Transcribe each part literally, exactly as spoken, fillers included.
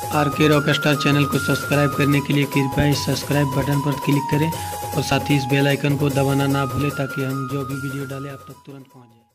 Are के Rockstar channel को subscribe करने के लिए कृपया इस सब्सक्राइब बटन पर क्लिक करें और साथ ही इस बेल आइकन को दबाना ना भूलें ताकि हम जो भी वीडियो डालें आप तक तुरंत पहुंच जाए।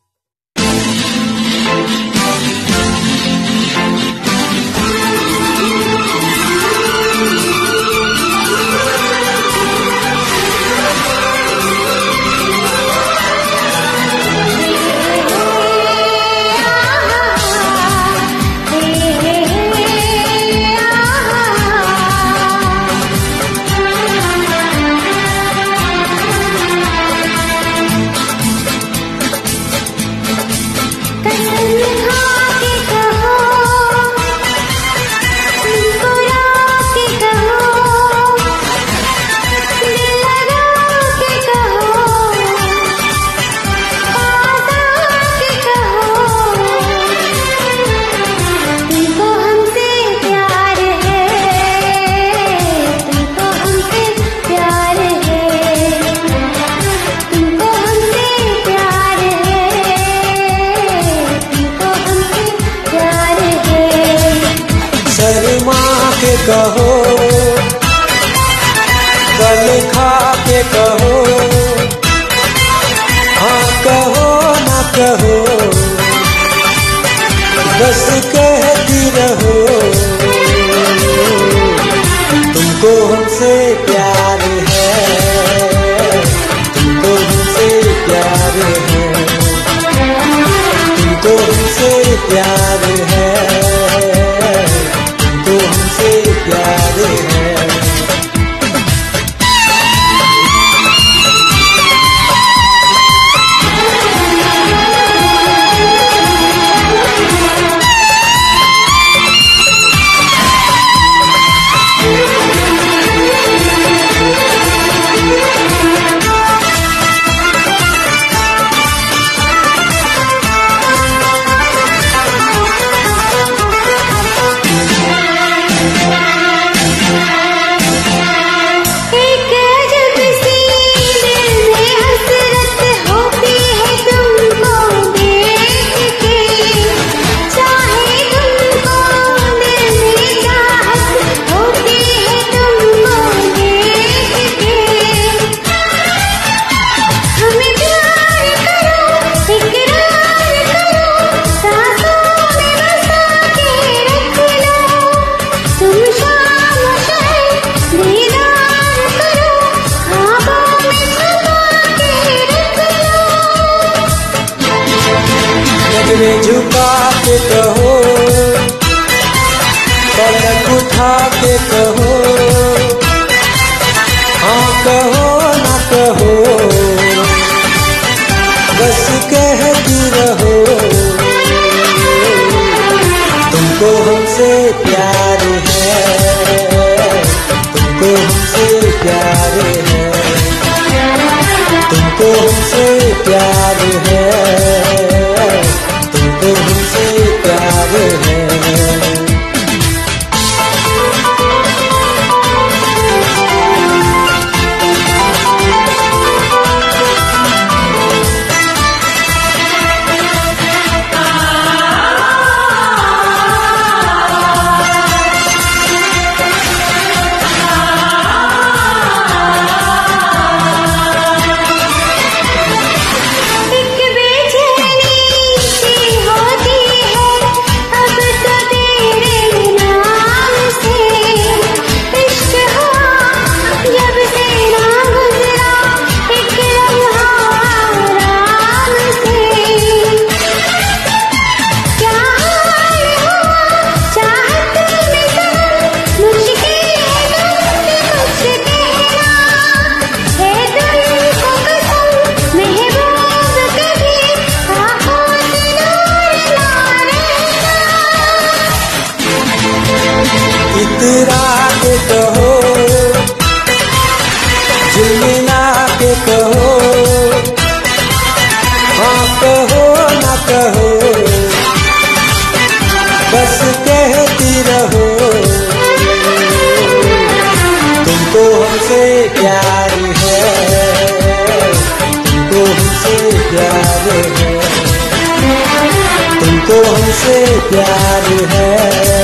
कहो गल खा के कहो, हाँ कहो ना कहो, बस कहती रहो तुमको हमसे प्यार है, तुमको हमसे प्यार है, तुमको हमसे प्यार है, प्यार है। झुका के कहो, पलक उठा के कहो, हाँ कहो ना कहो, बस कहती रहो तुमको हमसे प्यार है, तुमको हमसे प्यार है, तुमको हमसे प्यार है, तुमसे प्यार है। इतरा के कहो, झुलमिला के कहो, हाँ कहो ना कहो, बस कहती रहो तुमको हमसे प्यार है, तुमको हमसे प्यार है, तुमको हमसे प्यार है।